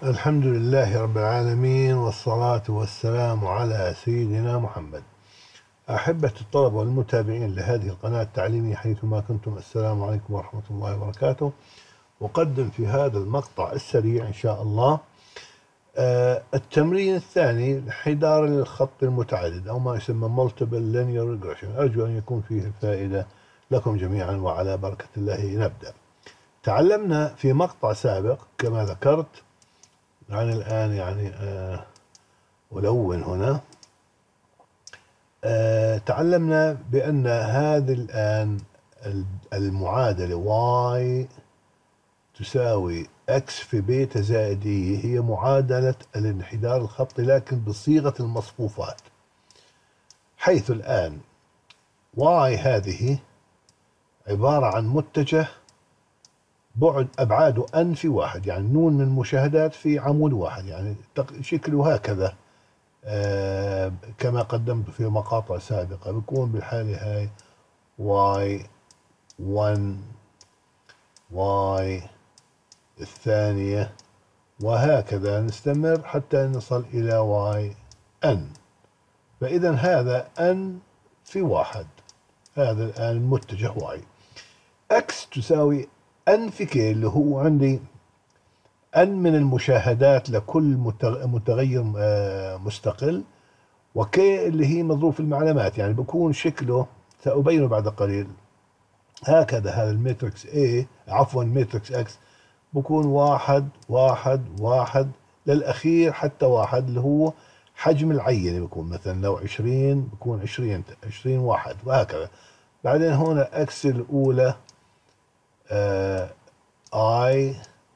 الحمد لله رب العالمين، والصلاة والسلام على سيدنا محمد. أحبة الطلبة والمتابعين لهذه القناة التعليمية حيثما كنتم، السلام عليكم ورحمة الله وبركاته. أقدم في هذا المقطع السريع إن شاء الله التمرين الثاني، الانحدار الخطي المتعدد أو ما يسمى Multiple Linear Regression. أرجو أن يكون فيه الفائدة لكم جميعا، وعلى بركة الله نبدأ. تعلمنا في مقطع سابق كما ذكرت عن الآن ألون هنا. تعلمنا بأن هذه الآن المعادلة y تساوي x في بيتا زائد e هي معادلة الانحدار الخطي لكن بصيغة المصفوفات، حيث الآن y هذه عبارة عن متجه بعد أبعاده n في واحد، يعني نون من المشاهدات في عمود واحد، يعني شكله هكذا كما قدمت في مقاطع سابقة. بيكون بالحالة هاي y1 y الثانية وهكذا نستمر حتى نصل إلى yn. فإذا هذا n في واحد، هذا الآن المتجه y. x تساوي n في k اللي هو عندي n من المشاهدات لكل متغير مستقل، وk اللي هي مظروف المعلومات، يعني بكون شكله سأبينه بعد قليل هكذا. هذا الماتريكس A عفوا ماتريكس X بكون 1 1 1 للأخير حتى 1 اللي هو حجم العينة، بكون مثلا لو 20 بكون 20 1 وهكذا. بعدين هنا X الأولى I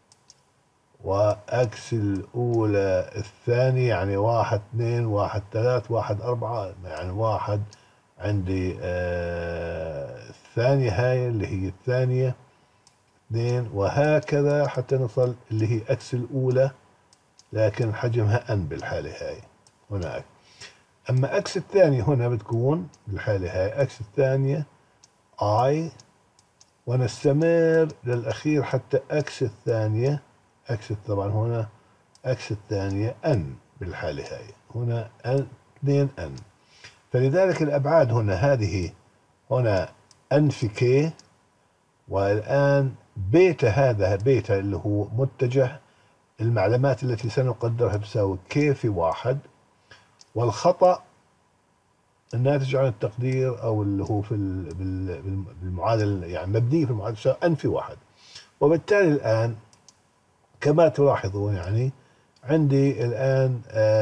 وأكس الأولى الثانية، يعني 1 2 1 3 1 4، يعني 1 عندي الثانية هاي اللي هي الثانية 2 وهكذا حتى نصل اللي هي أكس الأولى لكن حجمها n بالحالة هاي هناك. أما أكس الثانية هنا بتكون بالحالة هاي أكس الثانية I، ونستمر للأخير حتى أكس الثانية أكس طبعا هنا أكس الثانية n بالحالة هاي هنا 2 n. فلذلك الأبعاد هنا هذه هنا n في k، والآن بيتا هذا بيتا اللي هو متجه المعلومات التي سنقدرها تساوي k في 1، والخطأ الناتج عن التقدير أو اللي هو في بالمعادلة يعني مبني في المعادلة تساوي n في 1. وبالتالي الآن كما تلاحظون يعني عندي الآن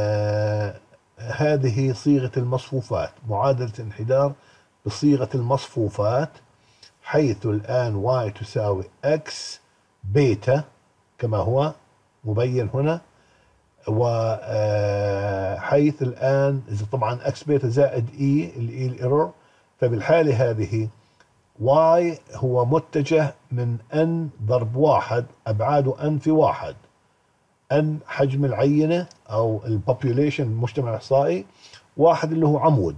هذه صيغة المصفوفات، معادلة انحدار بصيغة المصفوفات، حيث الآن y تساوي x بيتا كما هو مبين هنا، وحيث الآن إذا طبعا x بيتا زائد e اللي الايرور، فبالحالة هذه y هو متجه من n ضرب 1 أبعاده n في 1، n حجم العينة أو البوبوليشن المجتمع الإحصائي 1 اللي هو عمود،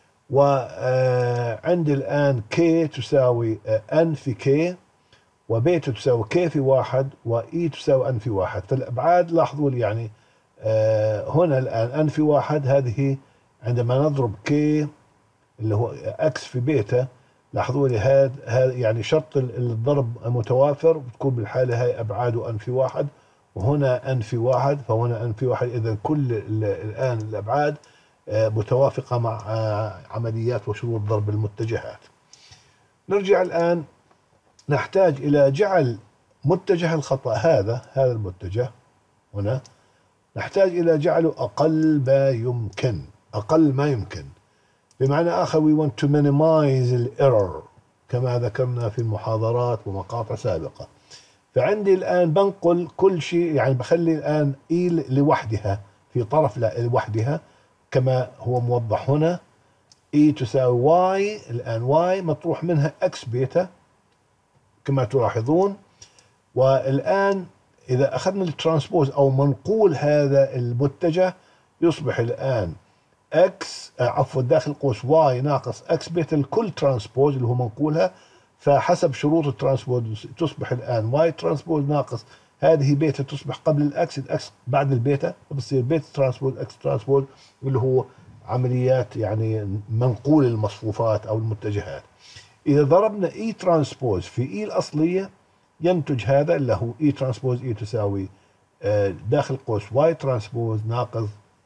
وعندي الآن k تساوي n في k، وبيتا تساوي k في 1، وe تساوي n في 1. فالأبعاد لاحظوا لي يعني هنا الآن n في 1 هذه عندما نضرب k اللي هو x في بيتا، لاحظوا لي هذا يعني شرط الضرب متوافر، بتكون بالحالة هاي أبعاده n في 1 وهنا n في 1، فهنا n في 1. إذا كل الآن الأبعاد متوافقة مع عمليات وشروط ضرب المتجهات. نرجع الآن، نحتاج إلى جعل متجه الخطأ هذا المتجه هنا، نحتاج إلى جعله أقل ما يمكن. بمعنى آخر we want to minimize الإيرور كما ذكرنا في المحاضرات ومقاطع سابقة. فعندي الآن بنقل كل شيء، يعني بخلي الآن E لوحدها في طرف لوحدها كما هو موضح هنا، E تساوي Y، الآن Y مطروح منها X بيتا كما تلاحظون. والآن إذا أخذنا الترانسبوز أو منقول هذا المتجه يصبح الآن X عفوا داخل قوس Y ناقص X بيتا الكل ترانسبوز اللي هو منقولها، فحسب شروط الترانسبوز تصبح الآن Y ترانسبوز ناقص هذه بيتا تصبح قبل الأكس، الأكس بعد البيتا، فبصير بيتا ترانسبوز أكس ترانسبوز اللي هو عمليات يعني منقول المصفوفات أو المتجهات. إذا ضربنا إي ترانسبوز في إي الأصلية ينتج هذا اللي هو إي ترانسبوز إي تساوي داخل قوس واي ترانسبوز ناقص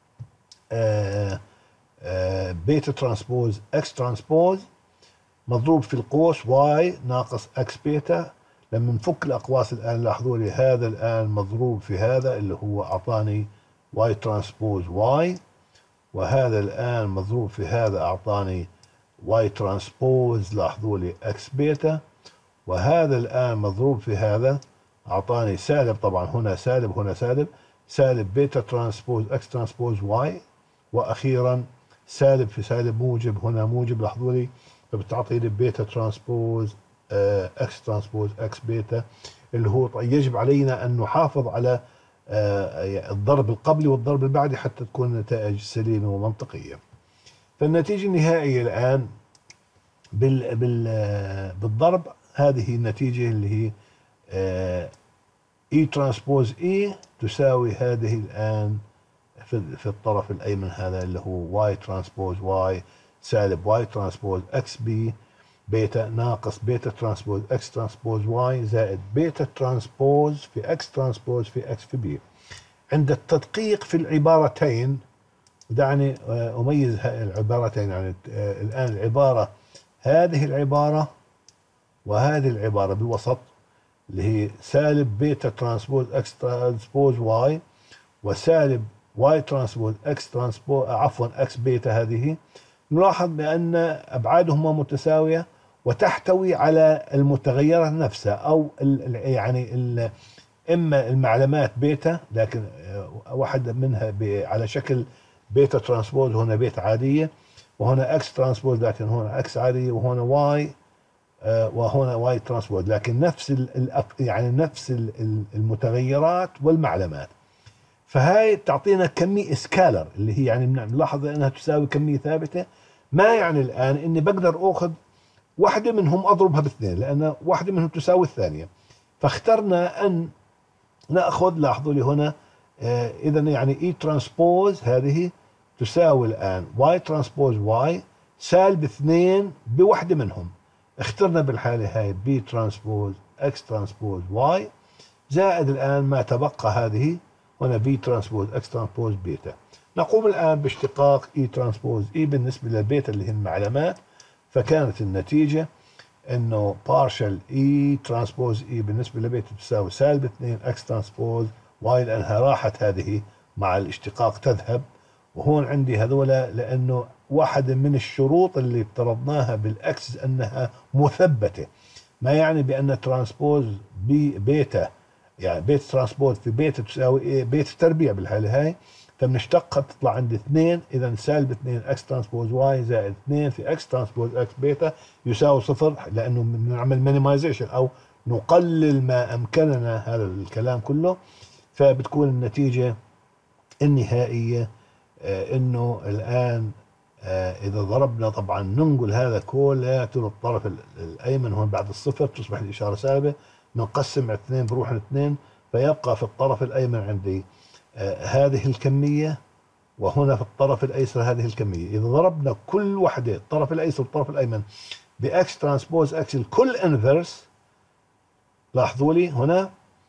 بيتا ترانسبوز اكس ترانسبوز مضروب في القوس واي ناقص اكس بيتا. لما نفك الاقواس الان لاحظوا لي هذا الان مضروب في هذا اللي هو اعطاني واي ترانسبوز واي، وهذا الان مضروب في هذا اعطاني واي ترانسبوز لاحظوا لي اكس بيتا، وهذا الان مضروب في هذا اعطاني سالب، طبعا هنا سالب هنا سالب، سالب بيتا ترانسبوز اكس ترانسبوز واي، واخيرا سالب في سالب موجب هنا موجب لاحظوا لي، فبتعطيني بيتا ترانسبوز اكس ترانسبوز اكس بيتا اللي هو يجب علينا ان نحافظ على الضرب القبلي والضرب البعدي حتى تكون النتائج سليمه ومنطقيه. فالنتيجه النهائيه الان بالضرب هذه النتيجه اللي هي اي ترانسبوز اي تساوي هذه الان في الطرف الايمن هذا اللي هو واي ترانسبوز واي سالب واي ترانسبوز اكس بي بيتا ناقص بيتا ترانسبوز اكس ترانسبوز واي زائد بيتا ترانسبوز في اكس ترانسبوز في اكس في بي. عند التدقيق في العبارتين، دعني اميز العبارتين، يعني الان العباره هذه العباره وهذه العباره بالوسط اللي هي سالب بيتا ترانسبوز اكس ترانسبوز واي وسالب واي ترانسبوز اكس ترانسبوز عفوا اكس بيتا، هذه نلاحظ بان ابعادهما متساويه وتحتوي على المتغيرات نفسها او يعني اما المعلمات بيتا لكن واحده منها على شكل بيتا ترانسبوز، هنا بيتا عاديه، وهنا اكس ترانسبوز لكن هنا اكس عاديه، وهنا واي وهنا واي ترانسبوز لكن نفس يعني نفس المتغيرات والمعلمات. فهاي تعطينا كمية سكالر اللي هي يعني نلاحظ انها تساوي كمية ثابتة. ما يعني الان اني بقدر اخذ واحدة منهم اضربها باثنين لان واحدة منهم تساوي الثانية، فاخترنا ان ناخذ لاحظوا لي هنا اذا يعني اي ترانسبوز هذه تساوي الان واي ترانسبوز واي سالب 2 بوحدة منهم، اخترنا بالحالة هاي بي ترانسبوز اكس ترانسبوز واي زائد الان ما تبقى هذه هنا بي ترانسبوز اكس ترانسبوز بيتا. نقوم الان باشتقاق اي ترانسبوز اي بالنسبه للبيتا اللي هي المعلمات، فكانت النتيجه انه بارشل اي ترانسبوز اي بالنسبه لبيتا تساوي سالب 2 اكس ترانسبوز واي لانها راحت هذه مع الاشتقاق تذهب، وهون عندي هذولا لانه واحده من الشروط اللي افترضناها بالاكس انها مثبته، ما يعني بان ترانسبوز بيتا يعني بيتا ترانسبوز في بيتا تساوي ايه بيتا تربيع بالحاله هاي، فبنشتقها بتطلع عندي 2، اذا سالب 2 اكس ترانسبوز واي زائد 2 في اكس ترانسبوز اكس بيتا يساوي 0 لانه بنعمل مينيمايزيشن او نقلل ما امكننا هذا الكلام كله، فبتكون النتيجه النهائيه انه الان اذا ضربنا طبعا ننقل هذا كلياته للطرف الايمن هون بعد الصفر تصبح الاشاره سالبه، بنقسم على 2 بروح ل 2 فيبقى في الطرف الايمن عندي هذه الكميه، وهنا في الطرف الايسر هذه الكميه. اذا ضربنا كل وحده الطرف الايسر والطرف الايمن باكس ترانسبوز اكس الكل انفرس لاحظوا لي هنا،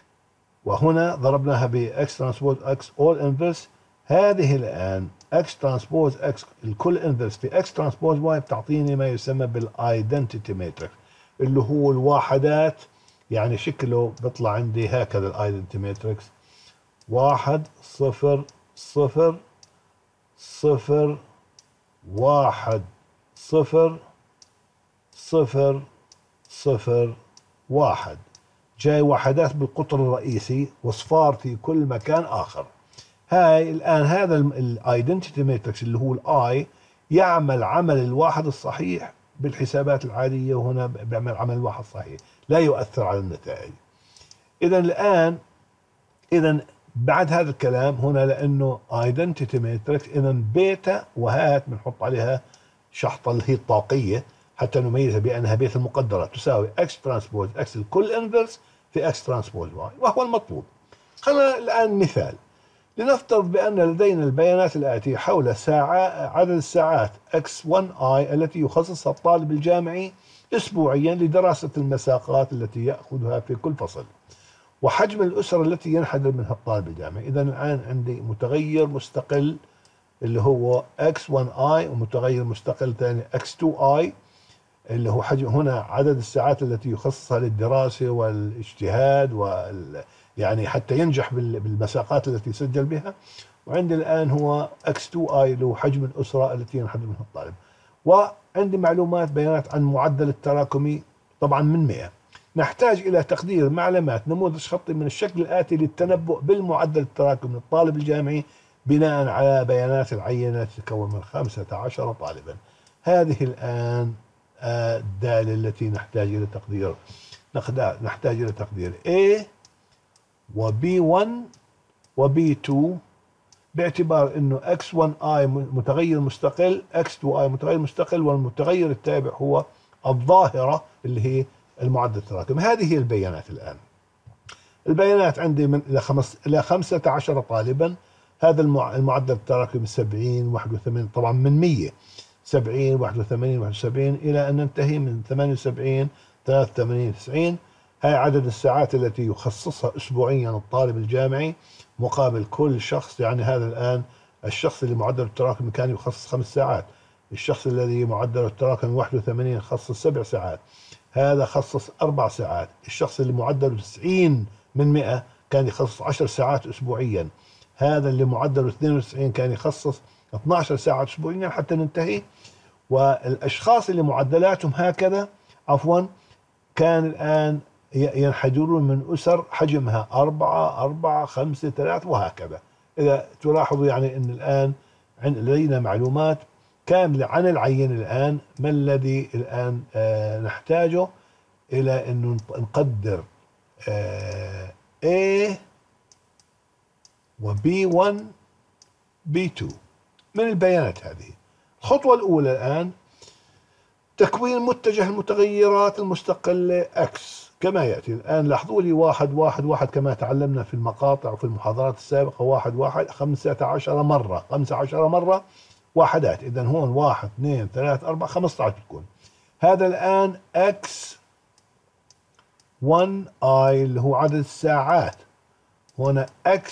وهنا ضربناها باكس ترانسبوز اكس اول انفرس، هذه الان اكس ترانسبوز اكس الكل انفرس في اكس ترانسبوز واي بتعطيني ما يسمى بالايدنتيتي ماتريكس اللي هو الواحدات، يعني شكله بيطلع عندي هكذا الايدنتيتي ماتريكس 1 0 0 0 1 0 0 0 1 جاي وحدات بالقطر الرئيسي واصفار في كل مكان اخر. هاي الان هذا الايدنتيتي ماتريكس اللي هو الاي يعمل عمل الواحد الصحيح بالحسابات العاديه، وهنا بيعمل عمل الواحد صحيح لا يؤثر على النتائج. اذا الان بعد هذا الكلام هنا لانه ايدنتيتي ماتريكس اذا بيتا وهات بنحط عليها شحطه اللي هي الطاقيه حتى نميزها بانها بيتا المقدره تساوي اكس ترانسبوز اكس الكل انفرس في اكس ترانسبوز واي، وهو المطلوب. خلينا الآن مثال. لنفترض بأن لدينا البيانات الآتية حول عدد الساعات X1I التي يخصصها الطالب الجامعي أسبوعيا لدراسة المساقات التي يأخذها في كل فصل، وحجم الأسرة التي ينحدر منها الطالب الجامعي. إذا الآن عندي متغير مستقل اللي هو X1I، ومتغير مستقل ثاني X2I اللي هو حجم هنا عدد الساعات التي يخصصها للدراسة والاجتهاد يعني حتى ينجح بالمساقات التي يسجل بها. وعندي الآن هو X2I اللي هو حجم الأسرة التي ينحدر منها الطالب. وعندي بيانات عن معدل التراكمي طبعا من 100. نحتاج إلى تقدير معلومات نموذج خطي من الشكل الآتي للتنبؤ بالمعدل التراكمي للطالب الجامعي بناء على بيانات العينة تتكون من 15 طالبا. هذه الآن الدالة التي نحتاج إلى تقدير A و B1 و B2 باعتبار انه X1I متغير مستقل، X2I متغير مستقل، والمتغير التابع هو الظاهرة اللي هي المعدل التراكمي. هذه هي البيانات الآن. البيانات عندي من إلى 15 طالبا. هذا المعدل التراكمي 70 81 طبعا من 100 70 81 71 إلى أن ننتهي من 78 83 90. هاي عدد الساعات التي يخصصها أسبوعيا الطالب الجامعي مقابل كل شخص. يعني هذا الآن الشخص اللي معدل التراكمي كان يخصص 5 ساعات، الشخص الذي معدل التراكمي 81 خصص 7 ساعات، هذا خصص 4 ساعات. الشخص اللي معدله 90 من 100 كان يخصص 10 ساعات أسبوعيا، هذا اللي معدله 92 كان يخصص 12 ساعة أسبوعيا حتى ننتهي. والأشخاص اللي معدلاتهم هكذا كان الآن ينحدرون من أسر حجمها 4 5 3 وهكذا. إذا تلاحظوا يعني أن الآن لدينا معلومات كاملة عن العينة. الآن ما الذي الآن نحتاجه إلى أن نقدر A و B1 B2 من البيانات هذه. الخطوة الأولى الآن تكوين متجه المتغيرات المستقلة X كما يأتي. الآن لاحظوا لي 1 1 1 كما تعلمنا في المقاطع وفي المحاضرات السابقة. 1 1 15 مرة، 15 مرة وحدات. إذا هون 1 2 3 4 15 بتكون. هذا الآن X1I اللي هو عدد الساعات. هنا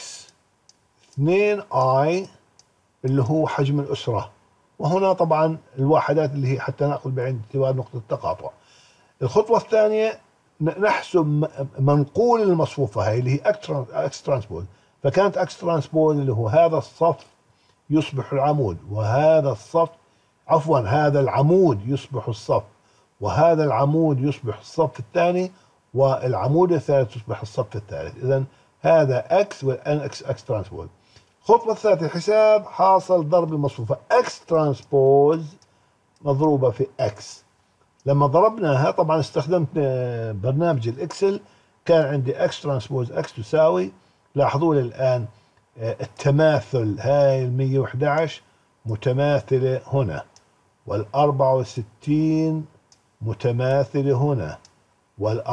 X2I اللي هو حجم الأسرة. وهنا طبعا الوحدات اللي هي حتى نأخذ بعين الاعتبار نقطة التقاطع. الخطوة الثانية نحسب منقول المصفوفة هاي اللي هي اكس ترانسبوز. فكانت اكس ترانسبوز اللي هو هذا الصف يصبح العمود، وهذا الصف هذا العمود يصبح الصف، وهذا العمود يصبح الصف الثاني، والعمود الثالث يصبح الصف الثالث. إذن هذا اكس والان اكس ترانسبوز. الخطوة الثالثة حساب حاصل ضرب المصفوفة اكس ترانسبوز مضروبة في اكس. لما ضربناها طبعا استخدمت برنامج الاكسل، كان عندي اكس ترانسبوز اكس تساوي، لاحظوا لي الآن التماثل، هاي ال 111 متماثلة هنا، وال 64 متماثلة هنا، وال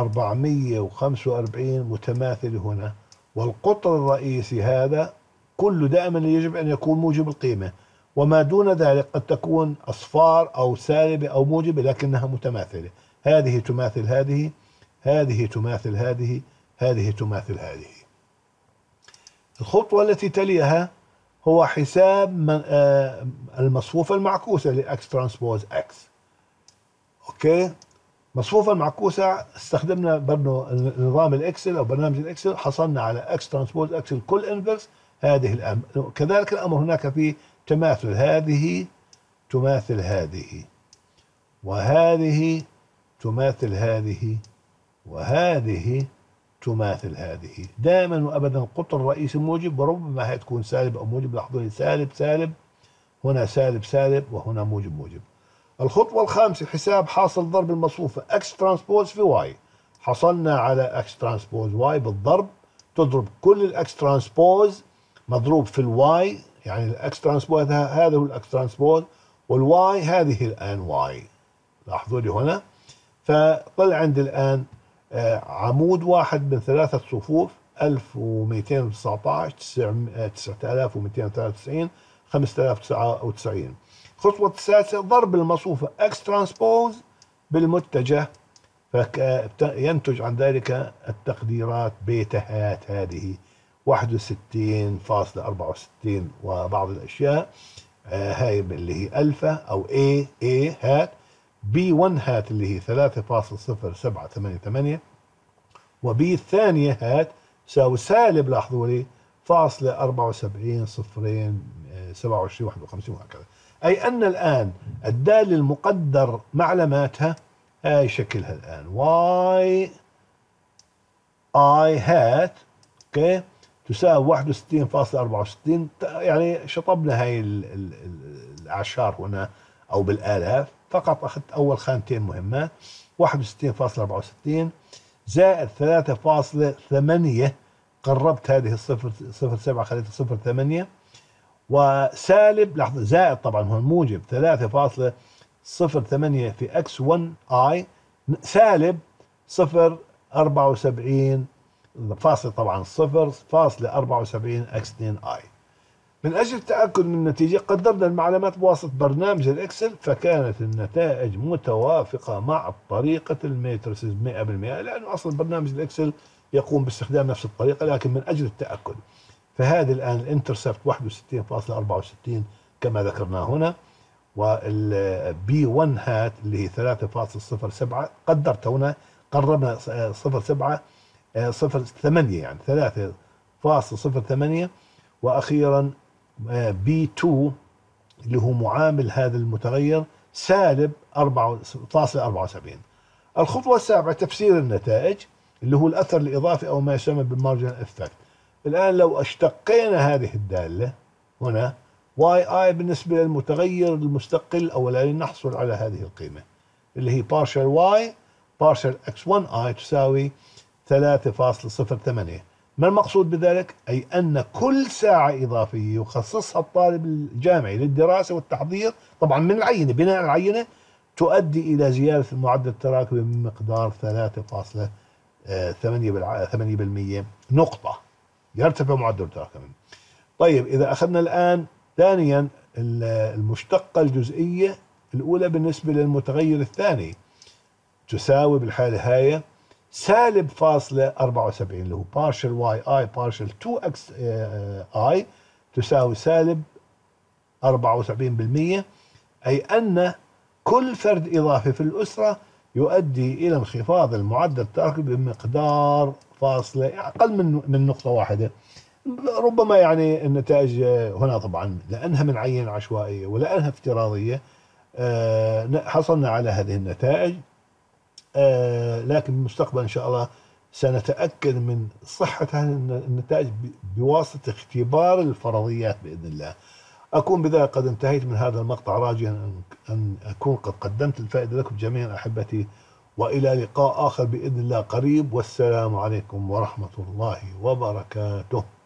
445 متماثلة هنا، والقطر الرئيسي هذا كله دائما يجب أن يكون موجب القيمة، وما دون ذلك قد تكون أصفار أو سالبة أو موجبة لكنها متماثلة. هذه تماثل هذه، هذه تماثل هذه، هذه تماثل هذه. الخطوة التي تليها هو حساب المصفوفة المعكوسة لإكس ترانسبوز إكس. أوكي، مصفوفة المعكوسة استخدمنا برضو نظام الإكسل أو برنامج الإكسل، حصلنا على إكس ترانسبوز إكس الكل إنفرس. هذه الأمر كذلك الأمر هناك في تماثل، هذه تماثل هذه، وهذه تماثل هذه، وهذه تماثل هذه. دائما وابدا القطر الرئيسي موجب، وربما هي تكون سالب او موجب. لاحظوا لي سالب سالب، هنا سالب سالب، وهنا موجب موجب. الخطوة الخامسة حساب حاصل ضرب المصفوفة اكس ترانسبوز في واي. حصلنا على اكس ترانسبوز واي بالضرب، تضرب كل الاكس ترانسبوز مضروب في الواي، يعني الاكس ترانسبوز هذا هو الاكس ترانسبوز، والواي هذه الان واي. لاحظوا لي هنا، فطلع عندي الان عمود واحد من 3 صفوف، 1219 9293 5099. الخطوة السادسة ضرب المصفوفة X ترانسبوز بالمتجه، فينتج عن ذلك التقديرات بيتا هات هذه 61.64 وبعض الأشياء هاي اللي هي ألفا أو A هات، B1 هات اللي هي 3.0788، وبي الثانية هات تساوي سالب، لاحظوا لي، فاصلة 74 صفرين 27 51 وهكذا. أي أن الآن الدالة المقدر معلماتها هاي شكلها الآن y I هات اوكي تساوي 61.64. يعني شطبنا هاي الأعشار هنا أو بالآلاف، فقط أخذت أول خانتين مهمات، 61.64 زائد 3.8، قربت هذه الصفر 0.7 خليتها 0.8، وسالب، لحظة، زائد طبعا هو موجب 3.08 في x1 I سالب 0.74 فاصل طبعا 0.74 x2 I. من أجل التأكد من النتيجة قدرنا المعلومات بواسطة برنامج الإكسل، فكانت النتائج متوافقة مع طريقة الماتريسز 100%، لأنه أصلا برنامج الإكسل يقوم باستخدام نفس الطريقة، لكن من أجل التأكد فهذه الآن الانترسبت 61.64 كما ذكرنا هنا، والبي 1 هات اللي هي 3.07 قدرت هنا، قربنا 0.7 0.8 يعني 3.08، وأخيرا بي 2 اللي هو معامل هذا المتغير سالب 4.74. الخطوة السابعة تفسير النتائج اللي هو الأثر الإضافي أو ما يسمى بالمارجنال إفكت. الآن لو اشتقينا هذه الدالة هنا واي اي بالنسبة للمتغير المستقل أولا نحصل على هذه القيمة اللي هي partial y partial x1 i تساوي 3.08. ما المقصود بذلك؟ أي أن كل ساعة إضافية يخصصها الطالب الجامعي للدراسة والتحضير طبعا من العينة، بناء على العينة، تؤدي إلى زيادة المعدل التراكمي بمقدار 3.8% نقطة، يرتفع معدل التراكمي. طيب إذا أخذنا الآن ثانيا المشتقة الجزئية الأولى بالنسبة للمتغير الثاني تساوي بالحالة هاي سالب فاصلة 74 اللي هو partial y i partial 2x i تساوي سالب 74%، أي أن كل فرد إضافي في الأسرة يؤدي إلى انخفاض المعدل التراكمي بمقدار فاصلة أقل من نقطة واحدة. ربما يعني النتائج هنا طبعا لأنها من عينة عشوائية ولأنها افتراضية حصلنا على هذه النتائج، لكن بالمستقبل إن شاء الله سنتأكد من صحة هذه النتائج بواسطة اختبار الفرضيات بإذن الله. أكون بذلك قد انتهيت من هذا المقطع، راجيا أن أكون قد قدمت الفائدة لكم جميعا أحبتي، وإلى لقاء آخر بإذن الله قريب، والسلام عليكم ورحمة الله وبركاته.